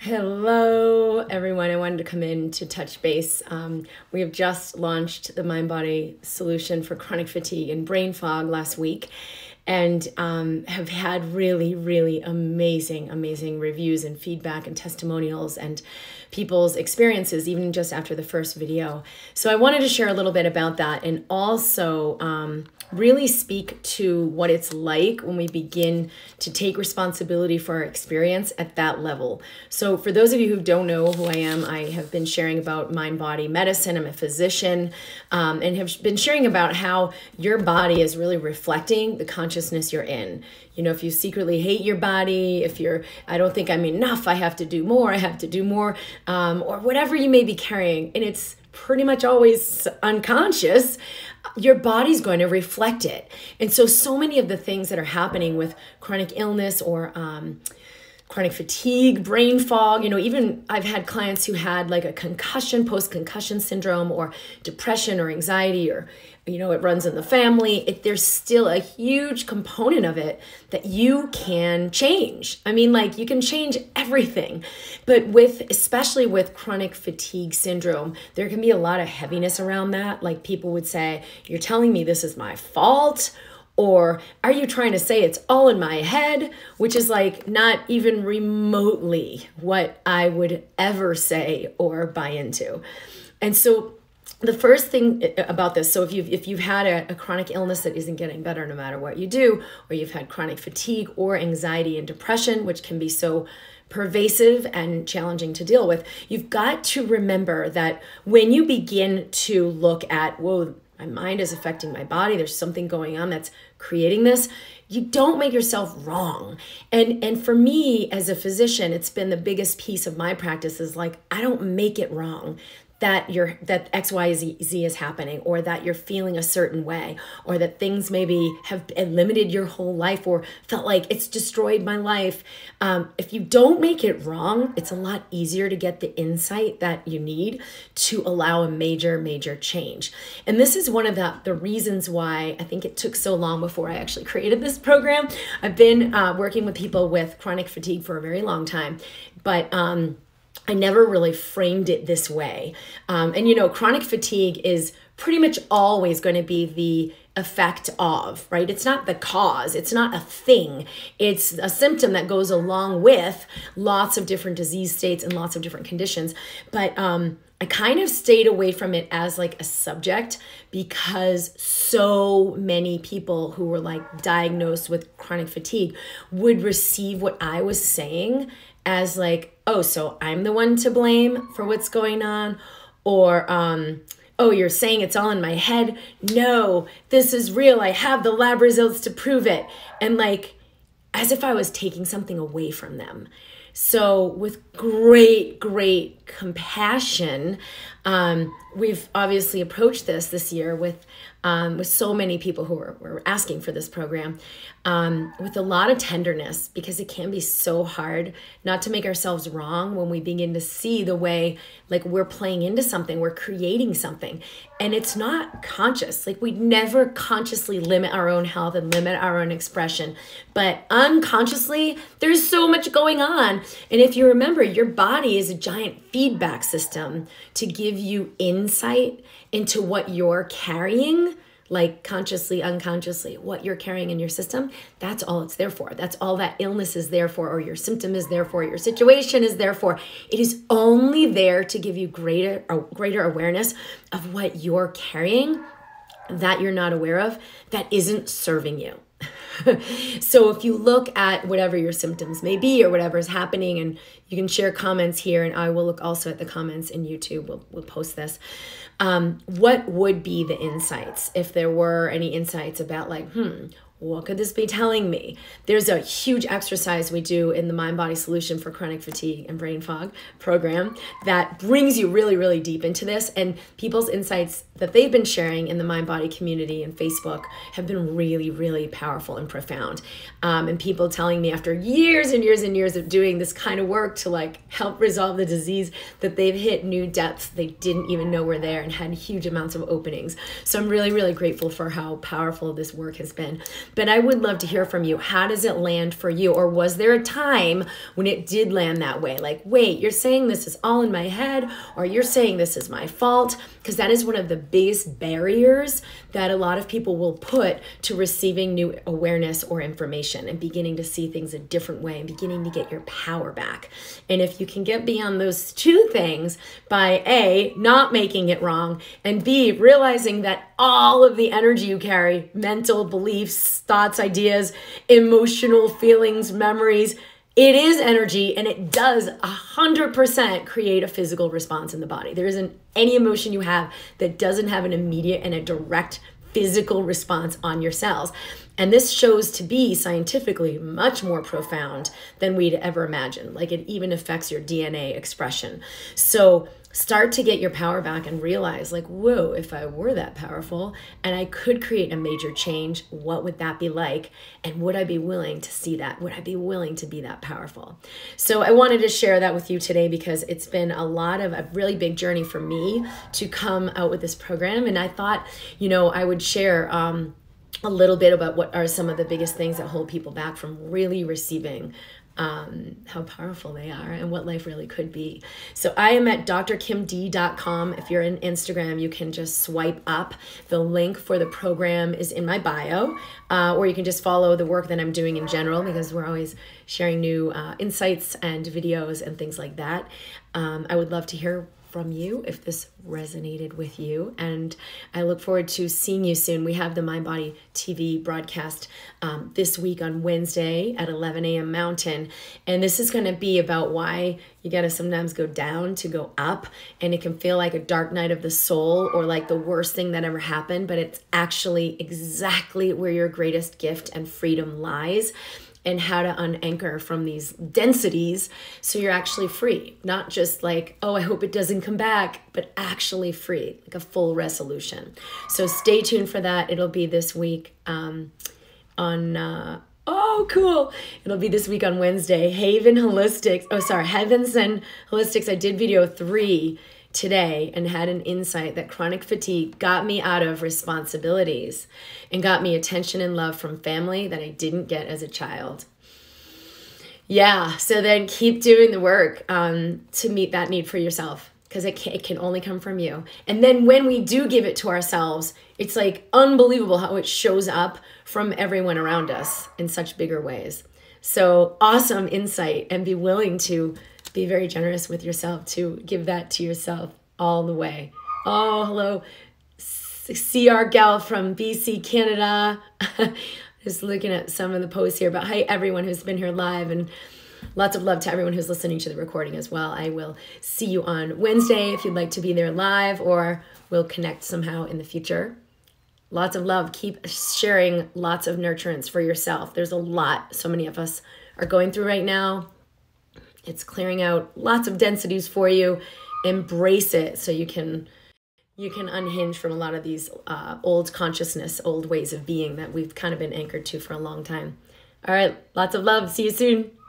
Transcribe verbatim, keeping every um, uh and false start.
Hello, everyone. I wanted to come in to touch base. Um, we have just launched the Mind Body solution for chronic fatigue and brain fog last week, and um, have had really, really amazing, amazing reviews and feedback and testimonials and people's experiences, even just after the first video. So I wanted to share a little bit about that and also um, really speak to what it's like when we begin to take responsibility for our experience at that level. So for those of you who don't know who I am, I have been sharing about mind-body medicine. I'm a physician um, and have been sharing about how your body is really reflecting the consciousness you're in. You know, if you secretly hate your body, if you're, I don't think I'm enough, I have to do more, I have to do more, um, or whatever you may be carrying, and it's pretty much always unconscious, your body's going to reflect it. And so, so many of the things that are happening with chronic illness or um, chronic fatigue, brain fog, you know, even I've had clients who had like a concussion, post-concussion syndrome, or depression or anxiety, or, you know, it runs in the family. It, there's still a huge component of it that you can change. I mean, like you can change everything, but with, especially with chronic fatigue syndrome, there can be a lot of heaviness around that. Like people would say, you're telling me this is my fault, or are you trying to say it's all in my head? Which is like not even remotely what I would ever say or buy into. And so the first thing about this, so if you've, if you've had a, a chronic illness that isn't getting better no matter what you do, or you've had chronic fatigue or anxiety and depression, which can be so pervasive and challenging to deal with, you've got to remember that when you begin to look at, whoa, my mind is affecting my body, there's something going on that's creating this, you don't make yourself wrong. And and for me as a physician, it's been the biggest piece of my practice is like, I don't make it wrong that you're that X, Y, Z, Z is happening, or that you're feeling a certain way, or that things maybe have limited your whole life or felt like it's destroyed my life. Um, if you don't make it wrong, it's a lot easier to get the insight that you need to allow a major, major change. And this is one of the, the reasons why I think it took so long before I actually created this program. I've been uh, working with people with chronic fatigue for a very long time, but um, I never really framed it this way. Um, and, you know, chronic fatigue is pretty much always going to be the effect of, right? It's not the cause. It's not a thing. It's a symptom that goes along with lots of different disease states and lots of different conditions. But um, I kind of stayed away from it as like a subject because so many people who were like diagnosed with chronic fatigue would receive what I was saying as like, oh, so I'm the one to blame for what's going on, or, um, oh, you're saying it's all in my head. No, this is real. I have the lab results to prove it. And like, as if I was taking something away from them. So with great, great compassion, um, we've obviously approached this this year with um, with so many people who were, were asking for this program, um, with a lot of tenderness, because it can be so hard not to make ourselves wrong when we begin to see the way like we're playing into something, we're creating something, and it's not conscious. Like we never consciously limit our own health and limit our own expression, but unconsciously there's so much going on. And if you remember, your body is a giant feedback system to give you insight into what you're carrying, like consciously, unconsciously, what you're carrying in your system. That's all it's there for. That's all that illness is there for, or your symptom is there for, your situation is there for. It is only there to give you greater, or greater awareness of what you're carrying that you're not aware of, that isn't serving you. So if you look at whatever your symptoms may be or whatever is happening, and you can share comments here, and I will look also at the comments in YouTube, we'll, we'll post this. Um, what would be the insights if there were any insights about like, hmm, what could this be telling me? There's a huge exercise we do in the Mind Body Solution for Chronic Fatigue and Brain Fog program that brings you really, really deep into this. And people's insights that they've been sharing in the Mind Body community and Facebook have been really, really powerful and profound. Um, and people telling me after years and years and years of doing this kind of work to like help resolve the disease that they've hit new depths they didn't even know were there and had huge amounts of openings. So I'm really, really grateful for how powerful this work has been. But I would love to hear from you. How does it land for you? Or was there a time when it did land that way? Like, wait, you're saying this is all in my head, or you're saying this is my fault? Because that is one of the biggest barriers that a lot of people will put to receiving new awareness or information and beginning to see things a different way and beginning to get your power back. And if you can get beyond those two things by A, not making it wrong, and B, realizing that all of the energy you carry, mental beliefs, thoughts, ideas, emotional feelings, memories, it is energy, and it does one hundred percent create a physical response in the body. There isn't any emotion you have that doesn't have an immediate and a direct physical response on your cells. And this shows to be scientifically much more profound than we'd ever imagined. Like, it even affects your D N A expression. So start to get your power back and realize, like, whoa, if I were that powerful and I could create a major change, what would that be like? And would I be willing to see that? Would I be willing to be that powerful? So I wanted to share that with you today because it's been a lot of a really big journey for me to come out with this program. And I thought, you know, I would share um, a little bit about what are some of the biggest things that hold people back from really receiving um, how powerful they are and what life really could be. So I am at D R kim d dot com. If you're in Instagram, you can just swipe up. The link for the program is in my bio, uh, or you can just follow the work that I'm doing in general, because we're always sharing new uh, insights and videos and things like that. Um, I would love to hear from you if this resonated with you, and I look forward to seeing you soon. We have the Mind Body T V broadcast um, this week on Wednesday at eleven a m Mountain, and this is going to be about why you got to sometimes go down to go up, and it can feel like a dark night of the soul or like the worst thing that ever happened, but it's actually exactly where your greatest gift and freedom lies, and how to unanchor from these densities so you're actually free. Not just like, oh, I hope it doesn't come back, but actually free, like a full resolution. So stay tuned for that. It'll be this week um, on, uh, oh, cool. It'll be this week on Wednesday. Haven Holistics, oh, sorry, Heavens and Holistics. I did video three today and had an insight that chronic fatigue got me out of responsibilities and got me attention and love from family that I didn't get as a child. Yeah, so then keep doing the work um, to meet that need for yourself, because it can, it can only come from you. And then when we do give it to ourselves, it's like unbelievable how it shows up from everyone around us in such bigger ways. So awesome insight, and be willing to be very generous with yourself to give that to yourself all the way. Oh, hello, C R Gal from B C, Canada. Just looking at some of the posts here, but hi everyone who's been here live, and lots of love to everyone who's listening to the recording as well. I will see you on Wednesday if you'd like to be there live, or we'll connect somehow in the future. Lots of love. Keep sharing lots of nurturance for yourself. There's a lot so many of us are going through right now. It's clearing out lots of densities for you. Embrace it so you can you can unhinge from a lot of these uh, old consciousness, old ways of being that we've kind of been anchored to for a long time. All right, lots of love. See you soon.